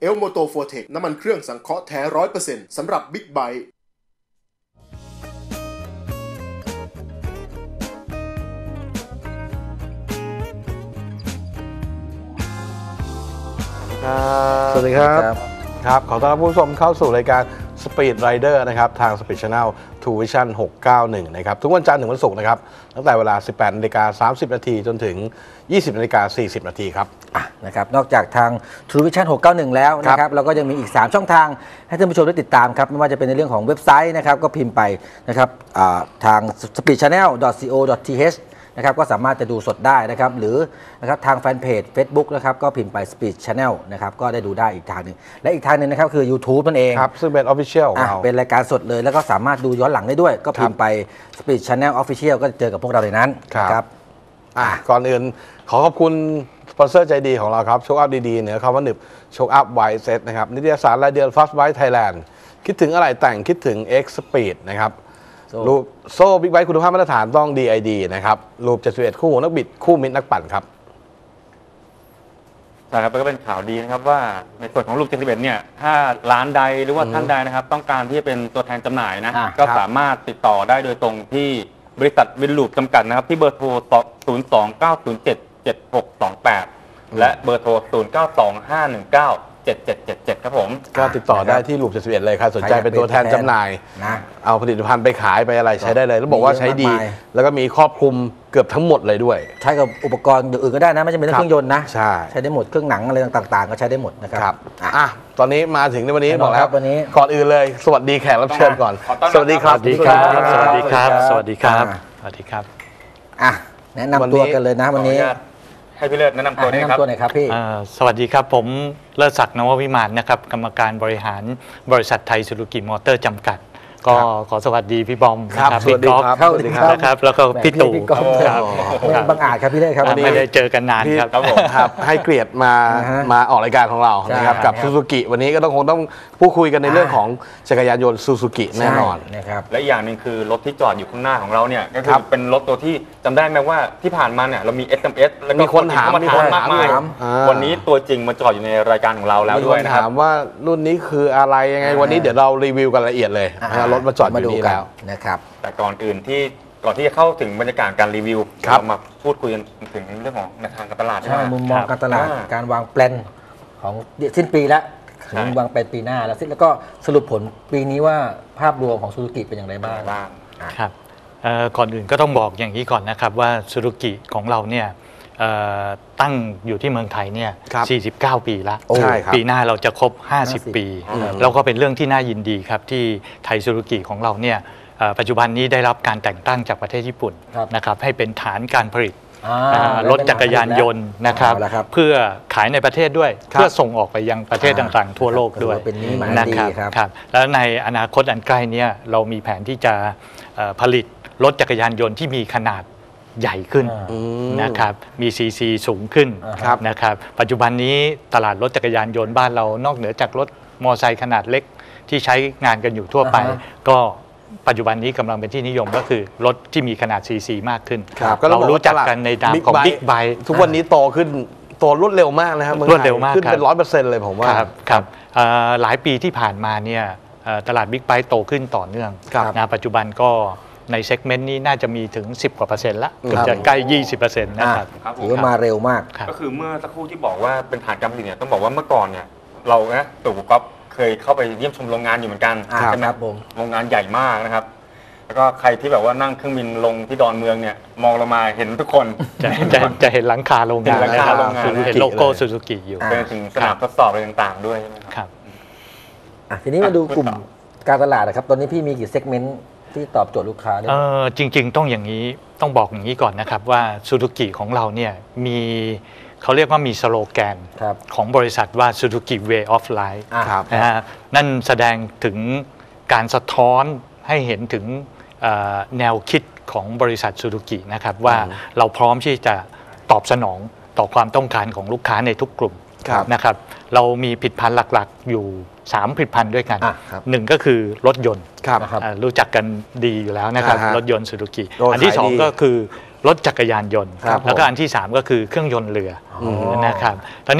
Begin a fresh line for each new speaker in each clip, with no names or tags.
El Moto Fortec น้ำมันเครื่องสังเคราะห์แท้ 100% สำหรับบิ๊กไบค์
สวัสดีครับขอต้อนรับผู้ชมเข้าสู่รายการ Speed Rider นะครับทาง Speed Channel True Vision 691 นะครับทุกวันจันทร์ถึงวันศุกร์นะครับตั้งแต่เวลา 18:30 น.จนถึง 20:40 น.ครับ
นะครับนอกจากทาง True Vision 691 แล้วนะครับเราก็ยังมีอีก3ช่องทางให้ท่านผู้ชมได้ติดตามครับไม่ว่าจะเป็นในเรื่องของเว็บไซต์นะครับก็พิมพ์ไปนะครับทาง speedchannel.co.th นะครับก็สามารถจะดูสดได้นะครับหรือนะครับทางแฟนเพจ Facebook นะครับก็พิมพ์ไป Speed Channel นะครับก็ได้ดูได้อีกทางหนึ่งและอีกทางหนึ่งนะครับคือ YouTube นั่นเอง
ครับซึ่งเป็น Official ของเรา
เป็นรายการสดเลยแล้วก็สามารถดูย้อนหลังได้ด้วยก็พิมพ์ไป Speed Channel Official ก็เจอกับพวกเราในนั้นครับ
ก่อนอื่นขอขอบคุณสปอนเซอร์ใจดีของเราครับโชคอัพดีๆเหนือคำว่าหนึบโชคอัพไวท์เซ็ตนะครับนิตยสารรายเดือน Fast Bike Thailand คิดถึงอะไรแต่งคิดถึง X Speed นะครับรูปโซ่บิ๊กไบค์คุณภาพมาตรฐานต้อง DID นะครับรูป71คู่หูนักบิดคู่มิตรนักปั่นครับ
ใช่ครับก็เป็นข่าวดีนะครับว่าในส่วนของรูป71เนี่ยถ้าร้านใดหรือว่าท่านใดนะครับต้องการที่จะเป็นตัวแทนจำหน่ายนะก็สามารถติดต่อได้โดยตรงที่บริษัทวินลูปจำกัดนะครับที่เบอร์โทร 029077628 และเบอร์โทร 0925197777 ครับผม
ก็ติดต่อได้ที่ลูป71เลยครับสนใจเป็นตัวแทนจำหน่ายนะเอาผลิตภัณฑ์ไปขายไปอะไรใช้ได้เลยแล้วบอกว่าใช้ดีแล้วก็มีครอบคลุมเกือบทั้งหมดเลยด้วย
ใช้กับอุปกรณ์อื่นก็ได้นะไม่จำเป็นต้องเครื่องยนต์นะ
ใช่
ได้หมดเครื่องหนังอะไรต่างๆก็ใช้ได้หมดนะครับ
ตอนนี้มาถึงในวันนี้บอกแล้วก่อนอื่นเลยสวัสดีแขกรับเชิญก่อนสวัสดีครับ
สวัสดีครับสวัสดีครับสวัสดีครับสวัสดีครับ
แนะนำตัวกันเลยนะวันนี้
ให้พี่เลิศแนะนำตัวหน่
อยครับพี่
สวัสดีครับผมเลิศศักดิ์ นววิมานนะครับกรรมการบริหารบริษัทไทยซูซูกิมอเตอร์จำกัดก็ขอสวัสดีพี่บอม
นะครับพี่ก๊อฟ
นะครับแล้วก็พี่ตู่
ครับบังอาจครับพี่เลิศครับ
ไม่ได้เจอกันนาน
ครับให้เกียรติมาออกรายการของเรานะครับกับซูซูกิวันนี้ก็คงต้องพูดคุยกันในเรื่องของจักรยานยนต์ซูซูกิแน่นอน
นะครับและอย่างหนึ่งคือรถที่จอดอยู่ข้างหน้าของเราเนี่ยก็คือเป็นรถตัวที่จำได้ไหมว่าที่ผ่านมาเนี่ยเรามี SMS แล้วก็
มีคนถาม
มากมายวันนี้ตัวจริงมาจอดอยู่ในรายการของเราแล้วด้วยนะครับ
ถามว่ารุ่นนี้คืออะไรยังไงวันนี้เดี๋ยวเรารีวิวกันละเอียดเลยรถมาจอดอยู่นี่แล้ว
นะครับ
แต่ก่อนที่จะเข้าถึงบรรยากาศการรีวิวเรามาพูดคุยกันถึงเรื่องของแนวทางการตลาด
ใช่มุมมองการตลาดการวางแผนของสิ้นปีแล้ววางแผนปีหน้าแล้วก็สรุปผลปีนี้ว่าภาพรวมของซูซูกิเป็นอย่างไรบ้าง
ครับก่อนอื่นก็ต้องบอกอย่างนี้ก่อนนะครับว่าซูซูกิของเราเนี่ยตั้งอยู่ที่เมืองไทยเนี่ย49 ปีแล้วปีหน้าเราจะครบ50 ปีแล้วก็เป็นเรื่องที่น่ายินดีครับที่ไทยซูซูกิของเราเนี่ยปัจจุบันนี้ได้รับการแต่งตั้งจากประเทศญี่ปุ่นนะครับให้เป็นฐานการผลิตรถจักรยานยนต์นะครับเพื่อขายในประเทศด้วยเพื่อส่งออกไปยังประเทศต่างๆทั่วโลกด้วยนะครับแล้วในอนาคตอันใกล้นี้เรามีแผนที่จะผลิตรถจักรยานยนต์ที่มีขนาดใหญ่ขึ้นนะครับมีซีซีสูงขึ้นนะครับปัจจุบันนี้ตลาดรถจักรยานยนต์บ้านเรานอกเหนือจากรถมอเตอร์ไซค์ขนาดเล็กที่ใช้งานกันอยู่ทั่วไปก็ปัจจุบันนี้กำลังเป็นที่นิยมก็คือรถที่มีขนาดซีซีมากขึ้นเรารู้จักกันในนามของบิ๊กไบค์
ทุกวันนี้โตขึ้นโตรวดเร็วมากนะครับ
รวดเร็วมาก
ขึ้นเป็น 100% เลยผมว่า
ครับหลายปีที่ผ่านมาเนี่ยตลาดบิ๊กไบค์โตขึ้นต่อเนื่องนะปัจจุบันก็ในเซกเมนต์นี้น่าจะมีถึง10 กว่า%แล้วเกือบจะใกล้ 20% นะครับ
ถือว่ามาเร็วมาก
ก็คือเมื่อสักครู่ที่บอกว่าเป็นฐานการผลิตเนี่ยต้องบอกว่าเมื่อก่อนเนี่ยเราตู่ก๊อฟเคยเข้าไปเยี่ยมชมโรงงานอยู่เหมือนกันใช่ไหมครับโรงงานใหญ่มากนะครับแล้วก็ใครที่แบบว่านั่งเครื่องบินลงที่ดอนเมืองเนี่ยมองลงมาเห็นทุกคน
จะเห็นหลังคาโรงงานเห็นโลโก้ซูซูกิอยู่
เป็นถึงสนามทดสอบอะไรต่างๆด้วยใช่ไหมครับ
ทีนี้มาดูกลุ่มการตลาดนะครับตอนนี้พี่มีกี่เซกเมนต์ที่ตอบโจทย์ลูกค้าได้
จริงๆต้องอย่างนี้ต้องบอกอย่างนี้ก่อนนะครับว่าซูซูกิของเราเนี่ยมีเขาเรียกว่ามีสโลแกนของบริษัทว่า Suzuki Way of Life นะฮะนั่นแสดงถึงการสะท้อนให้เห็นถึงแนวคิดของบริษัทซูซูกินะครับว่าเราพร้อมที่จะตอบสนองต่อความต้องการของลูกค้าในทุกกลุ่มนะครับเรามีผลิตภัณฑ์หลักๆอยู่3ผลิตภัณฑ์ด้วยกันหนึ่งก็คือรถยนต์รู้จักกันดีอยู่แล้วนะครับรถยนต์ซูซูกิอันที่2ก็คือรถจักรยานยนต์แล้วก็อันที่3ก็คือเครื่องยนต์เรือนะครับตอนนี้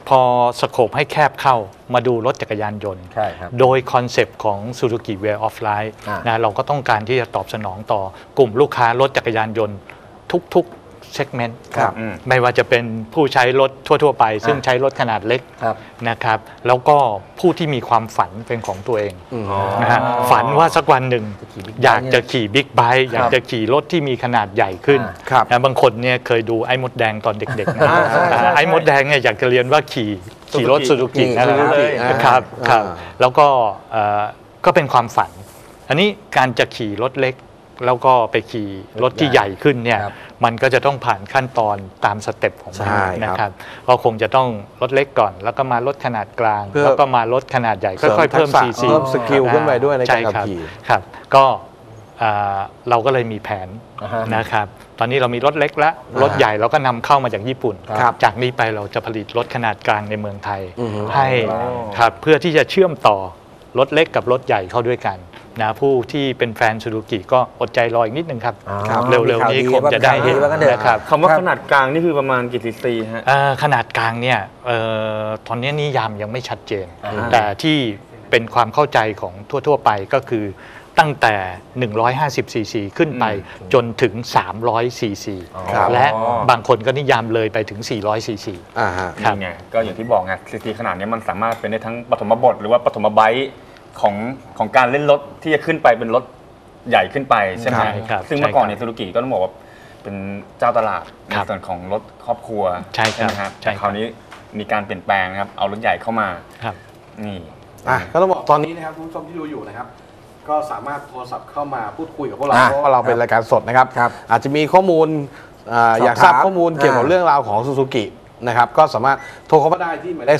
พอสโคปให้แคบเข้ามาดูรถจักรยานยนต์
ใช่ครับ
โดยคอนเซปต์ของ Suzuki Way of Life นะเราก็ต้องการที่จะตอบสนองต่อกลุ่มลูกค้ารถจักรยานยนต์ทุกเซกเมนต์ไม่ว่าจะเป็นผู้ใช้รถทั่วๆไปซึ่งใช้รถขนาดเล็กนะครับแล้วก็ผู้ที่มีความฝันเป็นของตัวเองนะฮะฝันว่าสักวันหนึ่งอยากจะขี่บิ๊กไบค์อยากจะขี่รถที่มีขนาดใหญ่ขึ้นนะบางคนเนี่ยเคยดูไอ้มดแดงตอนเด็กๆนะไอ้มดแดงเนี่ยอยากจะเรียนว่าขี่รถซูซูกินะครับแล้วก็เป็นความฝันอันนี้การจะขี่รถเล็กแล้วก็ไปขี่รถที่ใหญ่ขึ้นเนี่ยมันก็จะต้องผ่านขั้นตอนตามสเต็ปของมันนะครับก็คงจะต้องรถเล็กก่อนแล้วก็มารถขนาดกลางแล้วก็มารถขนาดใหญ่ค่อยๆเพิ่มซีซี
เพิ่มสกิลขึ้นไปด้วยในการขับขี่
ครับก็เราก็เลยมีแผนนะครับตอนนี้เรามีรถเล็กและรถใหญ่เราก็นำเข้ามาจากญี่ปุ่นจากนี้ไปเราจะผลิตรถขนาดกลางในเมืองไทยให้ครับเพื่อที่จะเชื่อมต่อรถเล็กกับรถใหญ่เข้าด้วยกันนะผู้ที่เป็นแฟนซูซูกิก็อดใจรออีกนิดนึงครับเร็วๆนี้คงจะได้เห็นนะครับ
คำว่าขนาดกลางนี่คือประมาณกี่ซีซีฮะ
ขนาดกลางเนี่ยตอนนี้นิยามยังไม่ชัดเจนแต่ที่เป็นความเข้าใจของทั่วๆไปก็คือตั้งแต่150ซีซีขึ้นไปจนถึง300ซีซีและบางคนก็นิยามเลยไปถึง400ซีซี
นี่ไงก็อย่างที่บอกไงซีซีขนาดนี้มันสามารถเป็นได้ทั้งปฐมบทหรือว่าปฐมไบค์ของการเล่นรถที่จะขึ้นไปเป็นรถใหญ่ขึ้นไปใช่ไหมซึ่งเมื่อก่อนในซูซูกิก็ต้องบอกว่าเป็นเจ้าตลาดในส่วนของรถครอบครัว
ใช่ไหม
ครับแต่คราวนี้มีการเปลี่ยนแปลงนะครับเอารถใหญ่เข้ามานี่
ก็ต้องบอกตอนนี้นะครับคุณผู้ชมที่ดูอยู่นะครับก็สามารถโทรศัพท์เข้ามาพูดคุยกับพวกเราเพราะเราเป็นรายการสดนะครับอาจจะมีข้อมูลอยากทราบข้อมูลเกี่ยวกับเรื่องราวของซูซูกินะครับก็สามารถโทรเข้ามาได้ที่หมายเลข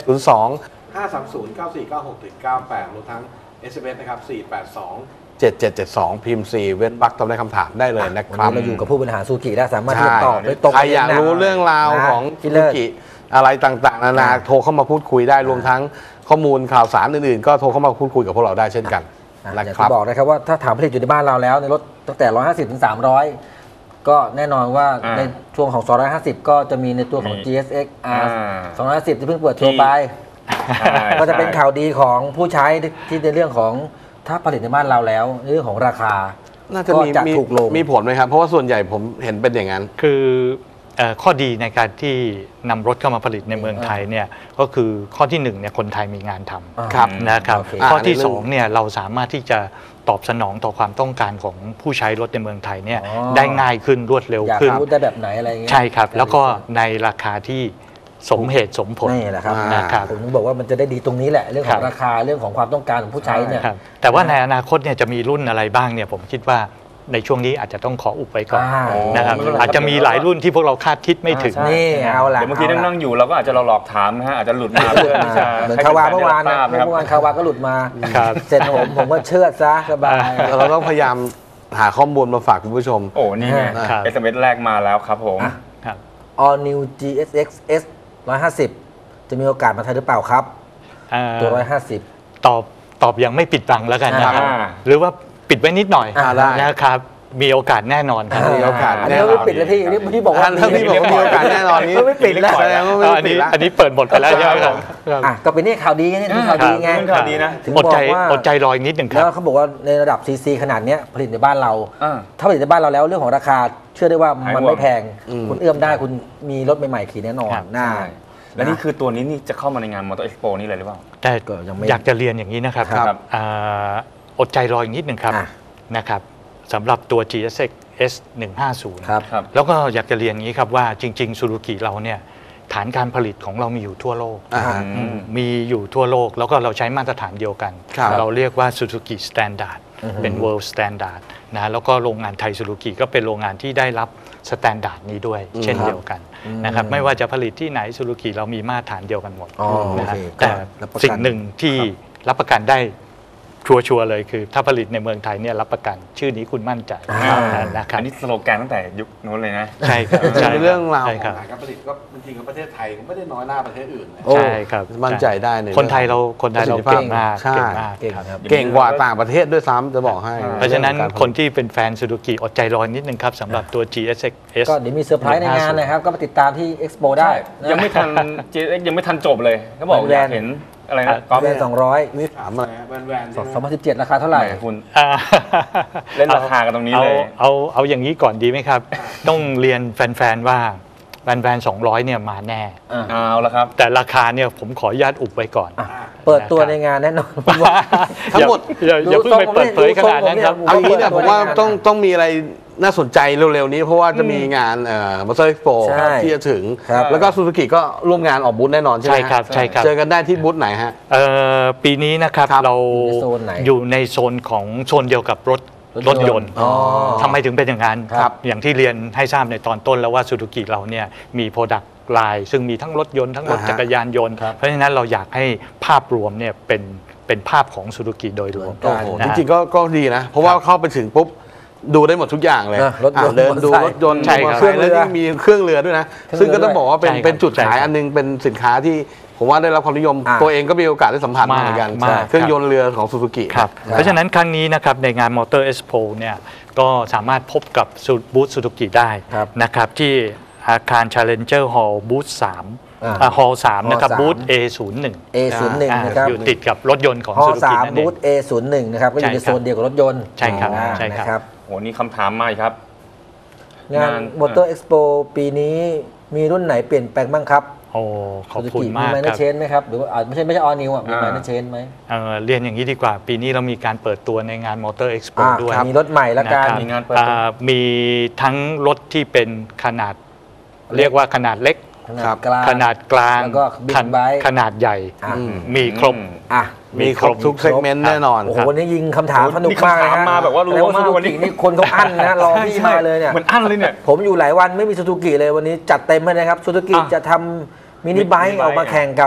02-530-9496-98รวมทั้ง SMS นะครับ482-7772 พิมพ์ 4 เว้นวรรคตอบได้คำถามได้เลยนะครับ
เราอยู่กับผู้บริหารซูซูกิได้สามารถที่จะตอบได้ตรง
ใครอยากรู้เรื่องราวของซูซูกิอะไรต่างๆนานาโทรเข้ามาพูดคุยได้รวมทั้งข้อมูลข่าวสารอื่นๆก็โทรเข้ามาพูดคุยกับพวกเราได้เช่นกัน
อย่างที่บอกนะครับว่าถ้าถามผลิตอยู่ในบ้านเราแล้วในรถตั้งแต่150ถึง300ก็แน่นอนว่าในช่วงของ250ก็จะมีในตัวของ GSX R 250ที่เพิ่งเปิดตัวไปก็จะเป็นข่าวดีของผู้ใช้ที่ในเรื่องของถ้าผลิตในบ้านเราแล้วเรื่องของราคา
น่าจะถูกลงมีผลไหมครับเพราะว่าส่วนใหญ่ผมเห็นเป็นอย่างนั้น
คือข้อดีในการที่นำรถเข้ามาผลิตในเมืองไทยเนี่ยก็คือข้อที่1เนี่ยคนไทยมีงานทำนะครับข้อที่2เนี่ยเราสามารถที่จะตอบสนองต่อความต้องการของผู้ใช้รถในเมืองไทยเนี่ยได้ง่ายขึ้นรวดเร็วขึ้น
อยากรู้ได้แบบไหนอะไรเงี้ย
ใช่ครับแล้วก็ในราคาที่สมเหตุสมผล
นี่แหละครับผมบอกว่ามันจะได้ดีตรงนี้แหละเรื่องของราคาเรื่องของความต้องการของผู้ใช้เนี่ย
แต่ว่าในอนาคตเนี่ยจะมีรุ่นอะไรบ้างเนี่ยผมคิดว่าในช่วงนี้อาจจะต้องขออุบไว้ก่อนนะครับอาจจะมีหลายรุ่นที่พวกเราคาดคิดไม่ถึง
นี่เอาละ
เดี๋ยวบางทีนั่งอยู่เราก็อาจจะหลอกถามนะฮะอาจจะหลุดมา
เหมือนคาวาเมื่อวานคาวาก็หลุดมาเสร็จผมก็เชื่อซะสบาย
เราต้องพยายามหาข้อมูลมาฝากคุณผู้ชม
โอ้นี่ไง SMS แรกมาแล้วครับผม
All New GSX S 150จะมีโอกาสมาไทยหรือเปล่าครับตัว150
ตอบยังไม่ปิดบังแล้วกันนะครับหรือว่าปิดไว้นิดหน่อยนะครับมีโอกาสแน่นอนครับ
มีโอกาส
แน่นอนไม่ปิดแล้วพี่บอกว่า
มีโอกาสแน่นอนนี้
ไม่ปิดแล้ว
อันนี้เปิดหมดไปแล้วใช่ไหมครับ
ก็เป็นนี่ข่าวดีไงนี่ข่าวดีไง
ข่าวดีนะ
อดใจรออีกนิดหนึ่งครับ
แล้วเขาบอกว่าในระดับซีซีขนาดนี้ผลิตในบ้านเราถ้าผลิตในบ้านเราแล้วเรื่องของราคาเชื่อได้ว่ามันไม่แพงคุณเอื้อมได้คุณมีรถใหม่ๆขี่แน่นอนน่า
และนี่คือตัวนี้นี่จะเข้ามาในงานมอเตอร์เอ็กซ์โปนี่เลยหรือเปล่า
แต่อยากจะเรียนอย่างนี้นะครับอดใจรออีกนิดหนึ่งครับนะครับสำหรับตัว GSX S 150แล้วก็อยากจะเรียนอย่างนี้ครับว่าจริงๆซูซูกิเราเนี่ยฐานการผลิตของเรามีอยู่ทั่วโลกมีอยู่ทั่วโลกแล้วก็เราใช้มาตรฐานเดียวกันเราเรียกว่า Suzuki Standard เป็น World Standard นะแล้วก็โรงงานไทยซูซูกิก็เป็นโรงงานที่ได้รับสแตนดาร์ดนี้ด้วยเช่นเดียวกันนะครับไม่ว่าจะผลิตที่ไหนซูซูกิเรามีมาตรฐานเดียวกันหมดนะครับแต่สิ่งหนึ่งที่รับประกันได้ชัวร์เลยคือถ้าผลิตในเมืองไทยเนี่ยรับประกันชื่อนี้คุณมั่นใจนะครับ
อันนี้สโลแกนตั้งแต่ยุคโน้นเลยนะ
ใช่ครับ
ในเรื่องราว
ใช่
ข
ค
อ
รับ
งการผลิตก็จริงๆกับประเทศไทยก็ไม่ได้น้อยหน้าประเทศอื่นเลย
ใช่ครับ
มั่นใจได้ใน
คนไทยเราเก่งมาก
ใช่
เก่งมาก
เก่ง
ครับ
ครับ
เก่งกว่าต่างประเทศด้วยซ้ำจะบอกให้
เพราะฉะนั้นคนที่เป็นแฟนซูซูกิอดใจรอนิดนึงครับสำหรับตัว GSX
ก็เดี๋ยวมีเซอร์ไพรส์ในงานนะครับก็มาติดตามที่ Expo ได้นะ
ยังไม่ทัน JX ยังไม่ทันจบเลยเขาบอกอยากเห็นอะไรนะก๊อฟ
แบรนด์200
นี่ถามอะไรแวนๆ
2017ราคาเท่าไหร่
คุณ เล่นราคากันตรงนี้เลย
เอาอย่างนี้ก่อนดีไหมครับ ต้องเรียนแฟนๆว่าแบรนด์200เนี่ยมาแน่
เอาละครับ
แต่ราคาเนี่ยผมขออนุญาตอุบไว้ก่อน
เปิดตัวในงานแน่นอน
ทั้งหมด
อย่าเพิ่งไปเปิดเผยขนาดนั้นครับ
เอาอย่างนี้เนี่ยผมว่าต้องมีอะไรน่าสนใจเร็วๆนี้เพราะว่าจะมีงานMotor Expo
ใช่
ที่จะถึง
ครับ
แล้วก็ซูซูกิก็ร่วมงานออกบูธแน่นอนใช่ไหม
ใช่ครับใช่ครับ
เจอกันได้ที่บูธไหนฮะ
ปีนี้นะครับ
ครับ
เรา
อยู่ในโซนไหน
อยู่ในโซนของโซนเดียวกับรถยนต์
อ๋อ
ทำไมถึงเป็นอย่างนั้น
ครับ
อย่างที่เรียนให้ทราบในตอนต้นแล้วว่าซูซูกิเราเนี่ยมีโปรดักต์ไลน์ซึ่งมีทั้งรถยนต์ทั้งรถจักรยานยนต์ เพราะฉะนั้นเราอยากให้ภาพรวมเนี่ยเป็นภาพของซูซูกิโดยรวม
โอ้โห
จริงๆก็ดีนะ เพราะว่าเข้าไปถึงปุ๊บดูได้หมดทุกอย่างเลย
รถยนต์
เดินดู
มอเตอร์ไซค์
รถยนต์
ใช่ครับ
มอเตอร์ไซค์แล้วยิ่งมีเครื่องเรือด้วยนะ
เครื่องเรือ
ซึ่งก็ต้องบอกว่าเป็น
ใช่ครับ
เป็นจุดขาย
ใช่ครับ
อันนึงเป็นสินค้าที่ผมว่าได้รับความนิยม ตัวเองก็มีโอกาสได้สัมผัสมาเหมือนกัน
มาก
เครื่องยนต์เรือของซูซูกิ
ครับเพราะฉะนั้นครั้งนี้นะครับในงาน Motor Expo เนี่ยก็สามารถพบกับบูธซูซูกิได้
ครับ
นะครับที่อาคาร Challenger Hall บูธ3 Hall 3นะครับ
Hall 3
บูธ A01
A01 นะครับ
อยู่ติดกับรถยนต์ของ
ฮอ
ซูซูกินั่น
3
เอ
บู
ง
ธ A01 นะครับก็อยู่ใน
ใช่ครับ
โซนเดียวกับรถยนต์
ใช่ครับ
อ่า
ใช่ครับ
นะครับ
โหนี่คำถามมาอีกครับ
งาน Motor Expo ปีนี้มีรุ่นไหนเปลี่ยนแปลงบ้างครับ
โอ้ขอบคุณมาก
ไม
ค
เนอ
รับ
ร์เชนไหมครับ หรือว่าไม่ใช่ออนิวอ่ะมีไมเนอร์เชนไหม
เรียนอย่างนี้ดีกว่า ปีนี้เรามีการเปิดตัวในงาน Motor Expo ด้วย
มีรถใหม่ละกัน
นะครับ
มีงานเปิดตัว
มีทั้งรถที่เป็นขนาดเรียกว่าขนาดเล็ก
ขนาดกลาง
ขนาดกลาง
แล้วก็ Big Bike
ขนาดใหญ่
อ่ะ
มีครบ
อ่ะ
มีครบทุกเซกเมนต์แน่นอน
โอ้โห
ครับ
วันนี้ยิงคำถามสนุก
นี่
มากเลย
คำถามมาแบบว่ารัวมากวันนี้
นี่คนเขาอั้นนะรอพี่มาเลยเนี่ย
เหมือนอั้นเลยเนี่ย
ผมอยู่หลายวันไม่มีซูซูกิเลยวันนี้จัดเต็มให้นะครับซูซูกิ
อ่ะ
จะทำมินิไบค์ออกมาแข่งกับ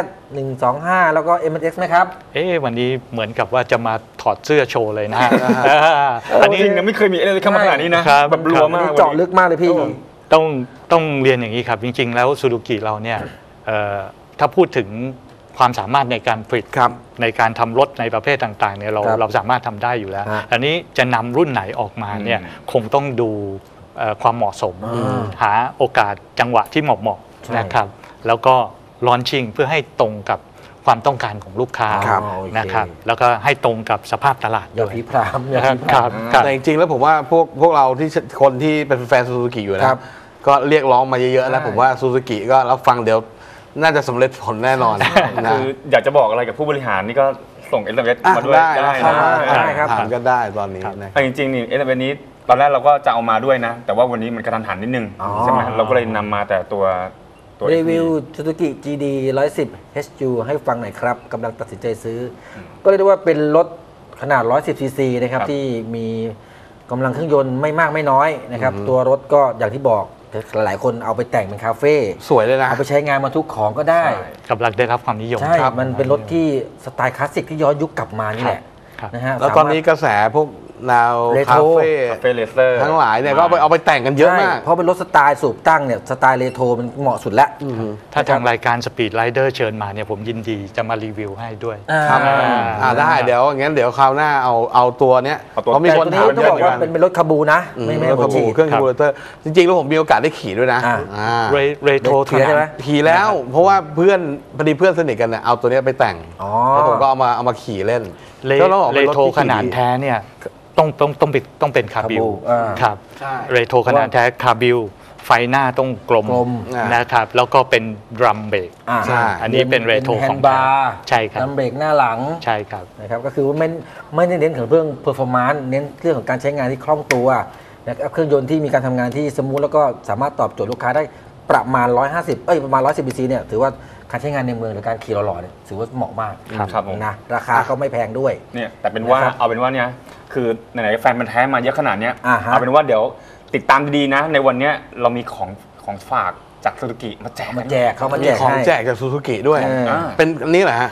Z125 แล้วก็ MX นะครับ
วันนี้เหมือนกับว่าจะมาถอดเสื้อโชว์เลยนะฮะ
อันนี้จริงนะไม่เคยมีอะไรเข้ามาขนาดนี้นะครับ แบบรัว
วัน
มาก
นี้เจาะลึกมากเลยพี่
ต้องเรียนอย่างนี้ครับ จริงๆ แล้วซูซูกิเราเนี่ยถ้าพูดถึงความสามารถในการผลิต
ครับ
ในการทำรถในประเภทต่างๆเนี่ย
ครับ
เราสามารถทำได้อยู่แล้ว
ฮะ
อันนี้จะนำรุ่นไหนออกมาเนี่ยคงต้องดูความเหมาะสม หาโอกาสจังหวะที่เหมาะ
ใช่
ๆนะครับแล้วก็ลอนชิ่งเพื่อให้ตรงกับความต้องการของลูกค้า
ครับ
โอเค
นะครับแล้วก็ให้ตรงกับสภาพตลาด
อย่า
ด้วย
ผีพรามอย่า
นะครับ
ผีพราม
แต่จริงๆแล้วผมว่าพวกเราที่คนที่เป็นแฟนซูซูกิอยู่นะครับ ก็เรียกร้องมาเยอะๆแล้ว
ใช่
ผมว่าซูซูกิก็รับฟังเดี๋ยวน่าจะสำเร็จผลแน่นอนนะ
คืออยากจะบอกอะไรกับผู้บริหารนี่ก็ส่งเอสเอ็มเอส
อ่ะ
มาด้วย
ได้
ได้
เข้า
นะ
มา
ได้ครับ
ถามกันได้ตอนนี้นะ
แต่จริงๆนี่เอสเอ็มเอสนี้ตอนแรกเราก็จะเอามาด้วยนะ แต่ว่าวันนี้มันกระทันหันนิดนึง
อ๋อ
ใช่ไหมเราก็เลยนำมาแต่ตัว
รีวิวซูซูกิ GD 110 HU ให้ฟังหน่อยครับกำลังตัดสินใจซื้ออก็เรียกได้ว่าเป็นรถขนาด 110 cc นะครับ
ครับ
ที่มีกำลังเครื่องยนต์ไม่มากไม่น้อยนะครับ ตัวรถก็อย่างที่บอกหลายคนเอาไปแต่งเป็นคาเฟ่
สวยเลยนะ
เอาไปใช้งานบรรทุกของก็ได้
กำลังได้รับความนิยม
ใช่
ครับ
มันเป็นรถที่สไตล์คลาสสิกที่ย้อนยุคกลับมานี่แหละ
ครับ
นะฮะ
แล้วตอนนี้กระแสพวกแนว
เรโทร
คาเฟ่
คาเฟ่เลเซอร์
ทั้งหลายเนี่ยก็เอาไปแต่งกันเยอะมาก
ใช่เพราะเป็นรถสไตล์สูบตั้งเนี่ยสไตล์เรโทรมันเหมาะสุดแล้ว
ถ้าทางรายการ Speed Rider เชิญมาเนี่ยผมยินดีจะมารีวิวให้ด้วย
ครับ
อ่า
ได้เดี๋ยวงั้นเดี๋ยวคราวหน้าเอาตัวเนี้ย
เอาตัว
เพราะมี
แต่
ค
ตัวน นี้
ถาม
ต้อ
เย
ง
อะ
บ
เห
อก
มือน
ว่า
กัน
เป็นรถคาบูนะไม่
รถ
หั
ข
ว
บู
ฉีด
เครื่องคาบูเตอร์จริงๆแล้วผมมีโอกาสได้ขี่ด้วยนะ
อ่า
อ่า
เรโทร
ขี่ได้ใช่ไหม
ขี่แล้วเพราะว่าเพื่อนพอดีเพื่อนสนิทกันเนี่ยเอาตัวเนี้ยไปแต่ง
อ๋อ
แล้วผมก็เอามาขี่เล่น
เร
ก็ต้องบอก
เร
เป็นถ
โทร
ที่
ขนาดแท้เนี่ยต้องเป็นคาบิล
อ่า
ครับ
ใช่
เรโทรขนาดแท้คาบิลไฟหน้าต้องกลม
อ่าน
นะครับแล้วก็เป็นดรัมเบรก
ใช่
อันนี้เป็นเรโทร
แฮ
ของ
นด์บาร์
ใช่ครับ
น้ำเบรกหน้าหลัง
ใช่ครับ
นะครับก็คือว่าไม่ได้เน้นถึงเรื่องเพอร์ฟอร์มานซ์เน้นเรื่องของการใช้งานที่คล่องตัวนะครับเครื่องยนต์ที่มีการทำงานที่สมูทแล้วก็สามารถตอบโจทย์ลูกค้าได้ประมาณ150ประมาณ110 cc เนี่ยถือว่าการใช้งานในเมืองหรือการขี่หล่อๆเนี่ยถือว่าเหมาะมาก
ครับผม
นะราคาก็ไม่แพงด้วย
เนี่ยแต่เป็นว่า
นะครับ
เอาเป็นว่าเนี่ยคือไหนๆแฟนมันแท้มาเยอะขนาดเนี้ย
อ่าฮะ
เอาเป็นว่าเดี๋ยวติดตามดีๆนะ ในวันเนี้ยเรามีของฝากจากซูซูกิมาแจก
มาแจกเขามา
มี
แจก
ของ
ให้
แจกจากซูซูกิด้วย
เออ
เป็นอันนี้เหรอฮะ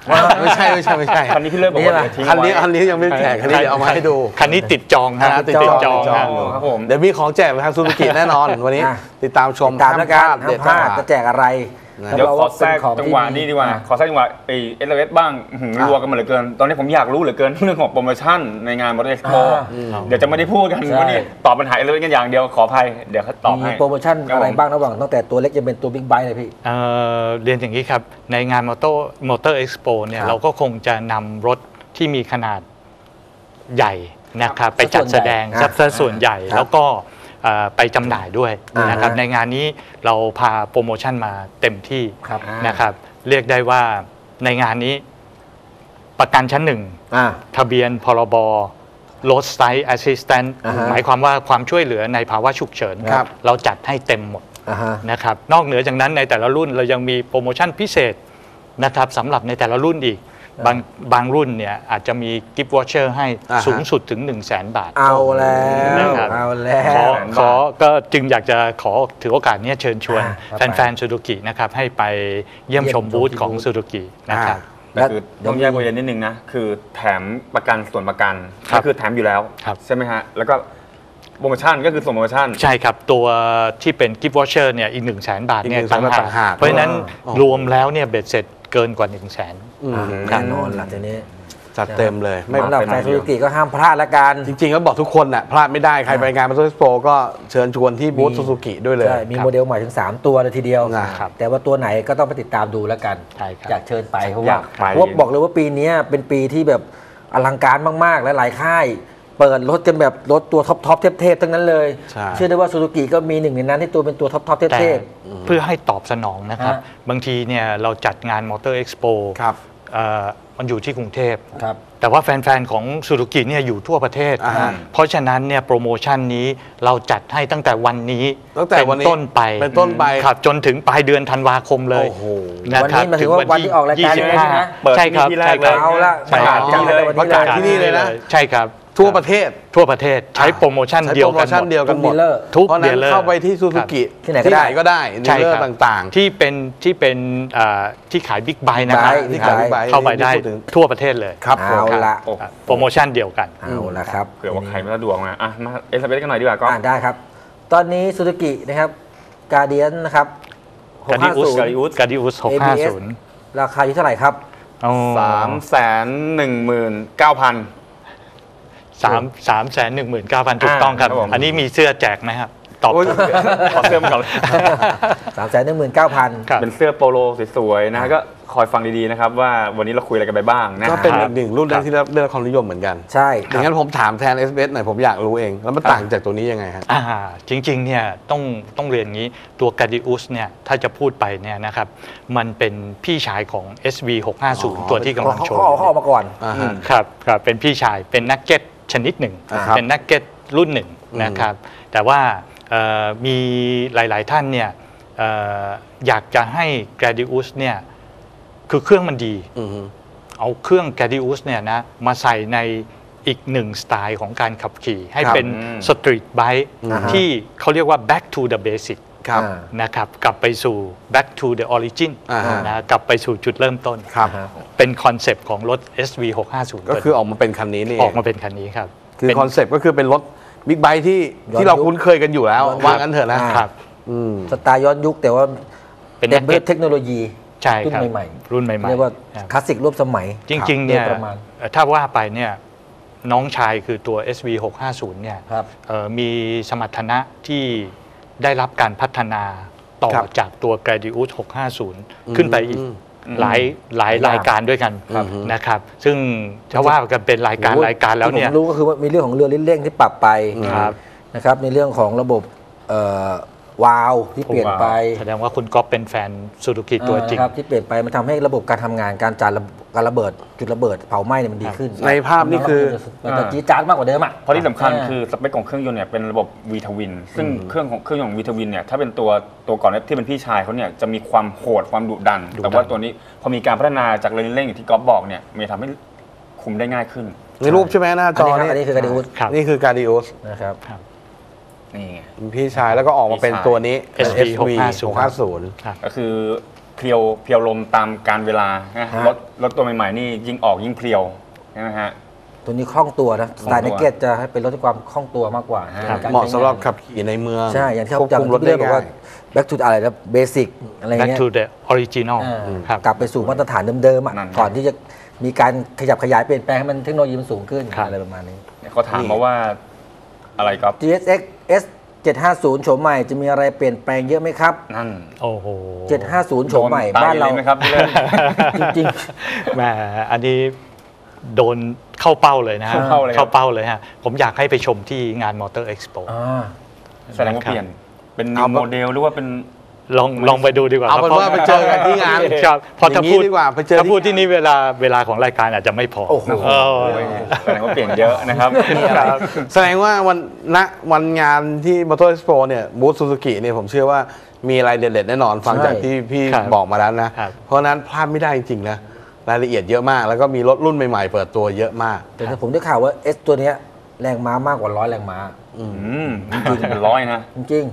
ไม่ใช่
คันนี้พี่เลิศบอกว่าทิ้ง
คัน
ไว้
นี้ยังไม่แจกคันนี้เดี๋ยวเอามาให้ดู
คันนี้ติดจองฮะ
ติดจอง
ครับผม
เดี๋ยวมีของแจกไปทางซูซูกิแน่นอนวันนี้ติดตามชม
ตามแล้วกันห้ามพลาดจะแจกอะไร
เดี๋ยวขอแทรกจังหวะนี้ดีกว่าขอแทรกจังหวะเอสเอสบ้างรัวกันมาเหลือเกินตอนนี้ผมอยากรู้เหลือเกินเรื่องของโปรโมชั่นในงานมอเตอร์เอ็กซ์โปเดี๋ยวจะไม่ได้พูดกันวันนี้ตอบปัญหาเอสเอสกันอย่างเดียวขออภัยเดี๋ยวเขาตอบให้
มีโปรโมชั่นอะไรบ้างระหว่างตั้งแต่ตัวเล็กจะเป็นตัวบิ๊กไบค์เลยพี่
เรียนอย่างนี้ครับในงานมอเตอร์เอ็กซ์โปเนี่ยเราก็คงจะนำรถที่มีขนาดใหญ่นะครับไปจัดแสดงสัดส่วนใหญ่แล้วก็ไปจำหน่ายด้วยนะครับในงานนี้เราพาโปรโมชั่นมาเต็มที่นะครับเรียกได้ว่าในงานนี้ประกันชั้นหนึ่งทะเบียนพรบรถไซส์แอสซิสแตนต์หมายความว่าความช่วยเหลือในภาวะฉุกเฉินเราจัดให้เต็มหมดนะครับนอกเหนือจากนั้นในแต่ละรุ่นเรายังมีโปรโมชั่นพิเศษนะครับสำหรับในแต่ละรุ่นอีกบางรุ่นเนี่ยอาจจะมีกิฟต์วอเชอร์ให้สูงสุดถึง 100,000 บาท
เอาแล้ว
ก็จึงอยากจะขอถือโอกาสนี้เชิญชวนแฟนๆซูซูกินะครับให้ไปเยี่ยมชมบูธของซูซูกินะครับ
ก็คือต้องแยกประเด็นนิดนึงนะคือแถมประกันส่วนประกันก็คือแถมอยู่แล้วใช่ไหมฮะแล้วก็โปรโมชั่นก็คือส่วนโปรโมชั่น
ใช่ครับตัวที่เป็นกิฟต์วอเชอร์เนี่ยอีก 100,000 บาทเนี่ยต่างหากเพราะฉะนั้นรวมแล้วเนี่ยเบ็ดเสร็จเกินกว่า 100,000
แน่นอนหลังจากนี้
จัดเต็มเลย
สำหรับแฟนซูซูกิก็ห้ามพลาดละกัน
จริงๆก็บอกทุกคนน่ะพลาดไม่ได้ใครไปงานมอเตอร์เอ็กซ์โปก็เชิญชวนที่บูธซูซูกิด้วยเลย
มีโมเดลใหม่ถึง3ตัวเลยทีเดียวแต่ว่าตัวไหนก็ต้องไปติดตามดูแล้วกันอยากเชิญไปเพราะว่าบอกเลยว่าปีนี้เป็นปีที่แบบอลังการมากๆและหลายค่ายเปิดรถกันแบบรถตัวท็อปเทพๆทั้งนั้นเลยเชื่อได้ว่าซูซูกิก็มีหนึ่งในนั้นที่ตัวเป็นตัวท็อปเทพ
เพื่อให้ตอบสนองนะครับบางทีเนี่ยเราจัดงานมอเตอร์เอ็กซ์โปมันอยู่ที่กรุงเทพแต่ว่าแฟนๆของซูซูกิเนี่ยอยู่ทั่วประเทศเพราะฉะนั้นเนี่ยโปรโมชั่นนี้เราจัดให้ตั้งแต่วันนี้เป็นต้นไปครับจนถึงปลายเดือนธันวาคมเลย
นะครับถึงวันที่ออกรายการเลยนะ
ใช่ครับ
เอาละ
ประกาศที่นี่เลยนะ
ใช่ครับ
ทั่วประเทศ
ใช้โปรโมชั่นเดียวกัน
หมดทุกเดียร์เข้าไปที่ซูซูกิที่ไหนก็ได้ดีลเลอร์ต่าง
ๆที่เป็นที่ขายบิ๊กไบค์นะครับเข้าไปได้ทั่วประเทศเลย
ครับ
เอาละ
โปรโมชั่นเดียวกัน
เอาละครับ
เผื่อว่าใครไม่สะดวกมาเอสเอสกันหน่อยดีกว่าก็
ได้ครับตอนนี้ซูซูกินะครับการ์เดียนนะครับ
การ์ดิอุส650
ราคาอยู่เท่าไหร่ครับ
319,000
319,000 ถูกต้องครับอันนี้มีเสื้อแจกไหมครับตอบ
ขอเสื้อมาก่อน
319,000
เป็นเสื้อโปโลสวยๆนะก็คอยฟังดีๆนะครับว่าวันนี้เราคุยอะไรกันไปบ้างนะ
ก็เป็นหนึ่งรุ่นแรกที่ได้รับความนิยมเหมือนกัน
ใช่
ดังนั้นผมถามแทน SBS หน่อยผมอยากรู้เองแล้วมันต่างจากตัวนี้ยังไงครับ
จริงๆเนี่ยต้องเรียนงี้ตัวการ์ดิอุสเนี่ยถ้าจะพูดไปเนี่ยนะครับมันเป็นพี่ชายของ SV650 ตัวที่กำลังโชว์
เขาออกมาก่อน
ครับเป็นพี่ชายเป็นนักเก็ตชนิดหนึ่งเป็นนักเก็ตรุ่นหนึ่งนะครับแต่ว่ามีหลายๆท่านเนี่ยอยากจะให้ Gladius เนี่ยคือเครื่องมันดีเอาเครื่อง Gladius เนี่ยนะมาใส่ในอีกหนึ่งสไตล์ของการขับขี่ให้เป็นสตรีทไบค์ที่เขาเรียกว่า back to the basic นะครับกลับไปสู่ back to the origin นะกลับไปสู่จุดเริ่มต้นเป็นคอนเซปต์ของรถ SV650
ก็คือออกมาเป็นคันนี้นี่
ออกมาเป็นคันนี้ครับ
คือคอนเซปต์ก็คือเป็นรถบิ๊กไบค์ที่เราคุ้นเคยกันอยู่แล้วว่างั้นเถอะนะครับ
สไตล์ย้อนยุคแต่ว่าเป็นเทคโนโลยีรุ่นใหม่เรียกว่าคลาสสิกร่วมสมัย
จริงๆเนี่ยถ้าว่าไปเนี่ยน้องชายคือตัว SV650 เนี่ยมีสมรรถนะที่ได้รับการพัฒนาต่อจากตัว Gladius 650 ขึ้นไปอีกหลายรายการด้วยกันนะครับซึ่งถ้าว่ากันเป็นรายการแล้วเนี่ย
ผมรู้ก็คือว่ามีเรื่องของเรือลิ้นเร่งที่ปรับไปนะครับในเรื่องของระบบวาล์วที่เปลี่ยนไป
แสดงว่าคุณก๊อฟเป็นแฟนซูซูกิตัวจริง
ที่เปลี่ยนไปมันทำให้ระบบการทำงานการจ่ายการระเบิดจุดระเบิดเผาไหม้เนี่ยมันดีขึ้น
ในภาพนี่คือ
มันจี๊ดจ๊าดมากกว่าเดิม
เพราะที่สำคัญคือสเปคของเครื่องยนต์เนี่ยเป็นระบบ V Twin ซึ่งเครื่องยนต์ของ V Twin เนี่ยถ้าเป็นตัวก่อนที่เป็นพี่ชายเขาเนี่ยจะมีความโหดความดุดันแต่ว่าตัวนี้พอมีการพัฒนาจากเรือลิ้นเร่งอย่างที่ก๊อฟบอกเนี่ยมันทำให้คุมได้ง่ายขึ้น
ในรูปใช่ไหมหน้าจอ
นี่คือGladius
นี่คือGladius
นะครับ
นี่พี่ชายแล้วก็ออกมาเป็นตัวนี้
SV650
ก็คือเพรียวลมตามการเวลานะรถตัวใหม่ๆนี่ยิ่งออกยิ่งเพรียวใช่ไหมฮะ
ตัวนี้คล่องตัวนะสไตล์เนเก็ตจะให้เป็นรถที่ความคล่องตัวมากกว่า
เหมาะสำหรับขับขี่ในเมือง
ใช่อย่างที่เขาบอกว่า back to อะไรนะเบสิกอะไรเงี้ย
back to the original
กลับไปสู่มาตรฐานเดิมๆก่อนที่จะมีการขยับขยายเปลี่ยนแปลงให้มันเทคโนโลยีมันสูงขึ้นอะไรประมาณนี้
เขาถามมาว่าอะไรครับ
GSX S 750 โฉมใหม่จะมีอะไรเปลี่ยนแปลงเยอะไหมครับ
นั่น
โอ้โห
750 โฉมใหม่บ้านเรา
ไหมครับ
จริง
ๆแหมอันนี้โดนเข้าเป้าเลยนะฮะเข้าเป้าเลยฮะผมอยากให้ไปชมที่งาน Motor Expo
แสดงว่าเปลี่ยนเป็นนิวโมเดลหรือว่าเป็น
ลองไปดูดีกว่า
เอาเป็นว่าไปเจอกันที่งาน
ครับพอถ้าพูด
ดีกว่าไปเจอ
ถ้าพูดที่นี่เวลาของรายการอาจจะไม่พอ
แสดงว่าเปลี่ยนเยอะนะครับ
แสดงว่าวันงานที่ Motor Expo เนี่ยบูธซูซูกิเนี่ยผมเชื่อว่ามีอะไรเด็ดๆแน่นอนฟังจากที่พี่บอกมาแล้วนะเพราะนั้นพลาดไม่ได้จริงๆนะรายละเอียดเยอะมากแล้วก็มีรถรุ่นใหม่ๆเปิดตัวเยอะมาก
แต่ผมได้ข่าวว่า S ตัวนี้แรงม้ามากกว่า100 แรงม้า
จริงเป็น100นะ
จริง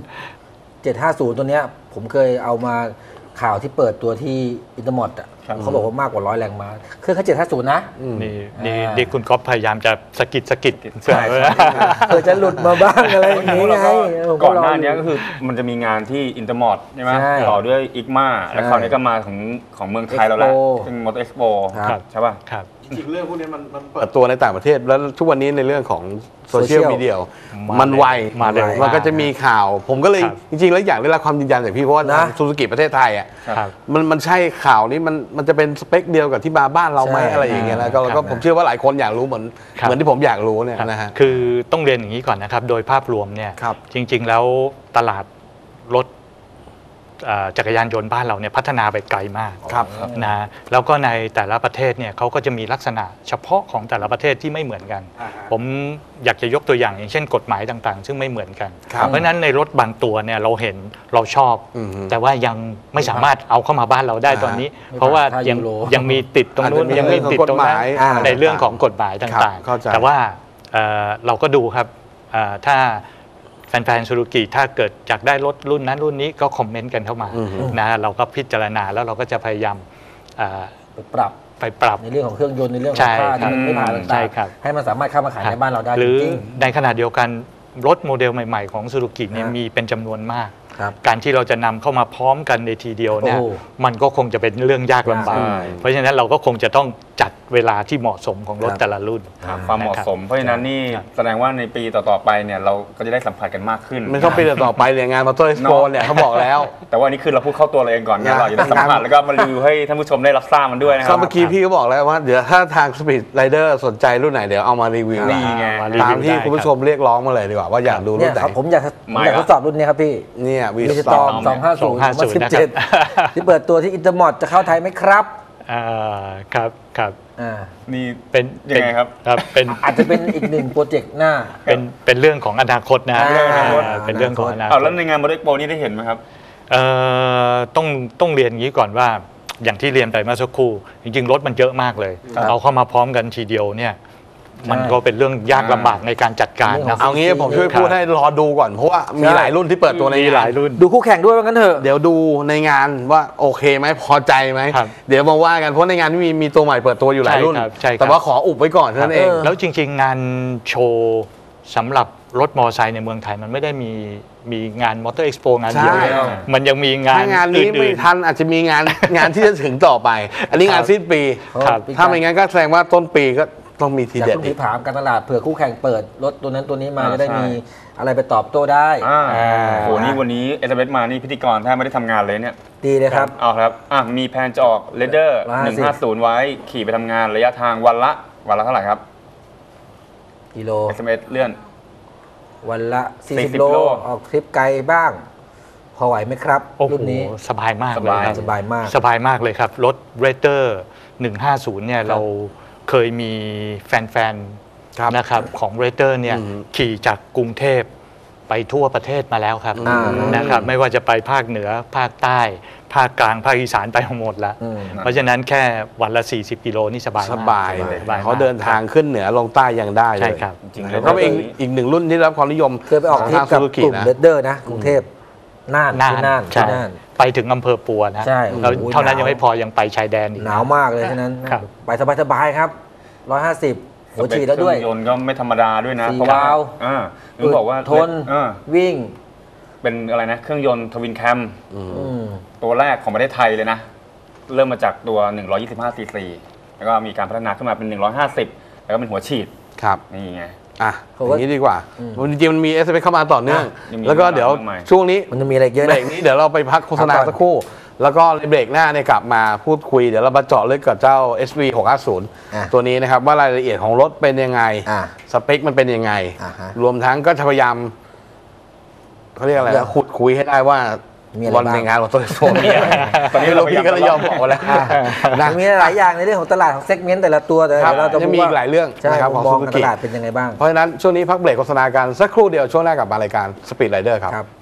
750 ตัวเนี้ยผมเคยเอามาข่าวที่เปิดตัวที่อินเตอร์มอดเขาบอกว่ามากกว่า100 แรงม้าเครื่อง750นะ
นี่คุณก๊อฟพยายามจะสกิด
เพื่อจะหลุดมาบ้างอะไรอย่างนี้ไง
ก่อนหน้านี้ก็คือมันจะมีงานที่อินเตอร์มอดใช่ไหมต่อด้วยอิกมาแล้วคราวนี้ก็มาของเมืองไทยเราแล้วซึ่งมอเตอร์เอ็กซ์โปใช่ป่ะ
จริงๆเรื่องพวกนี้มันเปิดตัวในต่างประเทศแล้วทุกวันนี้ในเรื่องของโซเชียลมีเดียมันไวมันก็จะมีข่าวผมก็เลยจริงๆแล้วอยากได้รับความยืนยันจากพี่เพราะว่าซูซูกิประเทศไทยอ่ะมันใช่ข่าวนี้มันจะเป็นสเปคเดียวกับที่มาบ้านเราไหมอะไรอย่างเงี้ยแล้วก็ผมเชื่อว่าหลายคนอยากรู้เหมือนที่ผมอยากรู้เนี่ยนะฮะ
คือต้องเรียนอย่างนี้ก่อนนะครับโดยภาพรวมเนี่ยจริงๆแล้วตลาดรถจักรยานยนต์บ้านเราเนี่ยพัฒนาไปไกลมากนะแล้วก็ในแต่ละประเทศเนี่ยเขาก็จะมีลักษณะเฉพาะของแต่ละประเทศที่ไม่เหมือนกันผมอยากจะยกตัวอย่างอย่างเช่นกฎหมายต่างๆซึ่งไม่เหมือนกันเพราะฉะนั้นในรถบางตัวเนี่ยเราเห็นเราชอบแต่ว่ายังไม่สามารถเอาเข้ามาบ้านเราได้ตอนนี้เพราะว่ายังมีติดตรงนู้นยังมีติดตรงนั้นในเรื่องของกฎหมายต่างๆแต่ว่าเราก็ดูครับถ้าแฟนๆซูซูกิถ้าเกิดอยากได้รถรุ่นนั้นรุ่นนี้ก็คอมเมนต์กันเข้ามานะเราก็พิจารณาแล้วเราก็จะพยายามไปปรับ
ในเรื่องของเครื่องยนต์ในเรื่องของค่าที่มันไม่ผ่านต่างๆให้มันสามารถเข้ามาขายในบ้านเราได้
หรือในขณะเดียวกันรถโมเดลใหม่ๆของซูซูกิเนี่ยมีเป็นจำนวนมากการที่เราจะนำเข้ามาพร้อมกันในทีเดียวเนี่ยมันก็คงจะเป็นเรื่องยากลำบากเพราะฉะนั้นเราก็คงจะต้องจัดเวลาที่เหมาะสมของรถแต่ละรุ่น
ความเหมาะสมเพราะฉะนั้นนี่แสดงว่าในปีต่อๆไปเนี่ยเราก็จะได้สัมผัสกันมากขึ้น
ไม่ต้องปีต่อไปเลยงาน Motor Expo เนี่ยเขาบอกแล้ว
แต่ว่านี่คือเราพูดเข้าตัวเราเองก่อนเนี่ยเราจะได้สัมผัสแล้วก็มารีวิวให้ท่านผู้ชมได้รับทราบมันด้วยนะครับ
เมื่อกี้พี่ก็บอกแล้วว่าเดี๋ยวถ้าทาง Speed Rider สนใจรุ่นไหนเดี๋ยวเอามารีวิวตามที่คุณผู้ชมเรียกร้องมาเลยดีกว่าว่าอยากดูรุ่นไหน
ผมอยากทดสอบรุ่นนี้ครับพี่
เนี่ย
V-Storm 250 ที่เปิดตัวที่อินเตอร์มอดจะเข้าไทยไหมครับ
ครับ
นี่เป็นยังไงครับ
อาจจะเป็นอีกหนึ่งโปรเจกต์หน้า
เป็นเรื่องของอนาคตนะเป็นเรื่องของอนาคต
แล้วในงาน Motor Expo นี่ได้เห็นไหมครับ
ต้องเรียนอย่างนี้ก่อนว่าอย่างที่เรียนไปเมื่อสักครู่จริงๆรถมันเยอะมากเลยเอาเข้ามาพร้อมกันทีเดียวเนี่ยมันก็เป็นเรื่องยากลำบากในการจัดการนะ
เอางี้ผมช่วยพูดให้รอดูก่อนเพราะว่ามีหลายรุ่นที่เปิดตัวใน
หลายรุ่น
ดูคู่แข่งด้วยว่างั้นเถอะ
เดี๋ยวดูในงานว่าโอเคไหมพอใจไหมเดี๋ยวมาว่ากันเพราะในงานที่มีตัวใหม่เปิดตัวอยู่หลายรุ่นแต่ว่าขออุบไว้ก่อนเท่านั้นเอง
แล้วจริงๆงานโชว์สำหรับรถมอเตอร์ไซค์ในเมืองไทยมันไม่ได้มีงานมอเตอร์เอ็กซ์โปงานเดียวมันยังมีงาน
นี้ไม่ทันอาจจะมีงานที่จะถึงต่อไปอันนี้งานสิ้นปีถ้าไม่งั้นก็แสดงว่าต้นปีก็ต้องมีทีเด็ด
ที่ผามการตลาดเผื่อคู่แข่งเปิดรถตัวนั้นตัวนี้มาจะได้มีอะไรไปตอบโต้ได้
โหนี่วันนี้เอลิซาเบธมานี่พิธีกรแทบไม่ได้ทำงานเลยเนี่ย
ดีเลยครับ
เอาครับมีแผนจะออกเรดเดอร์150ไว้ขี่ไปทำงานระยะทางวันละเท่าไหร่ครับ
กิโล
เอลิซาเบธเลื่อน
วันละ40 โลออกทริปไกลบ้างพอไหวไหมครับรุ่นนี้
สบายมากเลย
สบายม
ากเลยครับรถเรดเดอร์150เนี่ยเราเคยมีแฟนๆนะครับของเรเตอร์เนี่ยขี่จากกรุงเทพไปทั่วประเทศมาแล้วครับนะครับไม่ว่าจะไปภาคเหนือภาคใต้ภาคกลางภาคอีสานไปหมดแล้วเพราะฉะนั้นแค่วันละ40 กิโลนี่สบาย
เลยเขาเดินทางขึ้นเหนือลงใต้ยังได้เลยใช่
ครับ
จริงๆแล้วก็อีกหนึ่งรุ่นที่รับความนิยม
เคยไปออกทริปกับกลุ่มเรเดอร์นะกรุงเทพน่านที่น่าน
ใช่ไปถึงอำเภอปัวนะ
ใช่
แล้วเท่านั้นยังไม่พอยังไปชายแดนอีก
หนาวมากเลยที่นั้น
ครับ
ไปสบายๆครับ150หัวฉีดแล้วด้วย
เครื่องยนต์ก็ไม่ธรรมดาด้วยนะ
4
เพราะว่า
วาล์ว
หรือบอกว่า
ทนวิ่ง
เป็นอะไรนะเครื่องยนต์ทวินแคม
อืม
ตัวแรกของประเทศไทยเลยนะ เริ่มมาจากตัว 125 ซีซีแล้วก็มีการพัฒนาขึ้นมาเป็น 150 แล้วก็เป็นหัวฉีด
ครับ
นี่ไง
อ่ะอย่างนี้ดีกว่าจริงๆมันมี SMS เข้ามาต่อเนื่อง
ยังมี
แล้วก็เดี๋ยว
เรื่องใหม่
ช่วงนี้
มันจะมีอะไรเยอะ
เบร
นะ
กนี้เดี๋ยวเราไปพักโฆษณา
พักก่อน
สักครู่ แล้วก็ในเบรกหน้าเนี่ยกลับมาพูดคุยเดี๋ยวเรามาเจาะลึกกับเจ้า SV 650 ตัวนี้นะครับว่ารายละเอียดของรถเป็นยังไง สเปคมันเป็นยังไง รวมทั้งก็จะพยายามเขาเรียกอะไรนะขุดคุยให้ได้ว่า
มีอะไร
วัน
บ้าง
ในงานของตัวโซนเนี่ยตอนนี้เราพี่ก็เลยยอมบอกแล้วนะ
มีหลายอย่างในเรื่องของตลาดของเซกเมนต์แต่ละตัวแต่
ครับ
เราจะ
จะมีอีกหลายเรื่อง
ใช่
นะครับ
มุ
ขอ
ม
ง
มอง
ซูซู
ต
กิ
ลาดเป็นยังไงบ้าง
เพราะฉะนั้นช่วงนี้พักเบรกโฆษณากันสักครู่เดียวช่วงแรกกลับมารายการสปีดไรเดอร์ครับ
ครับ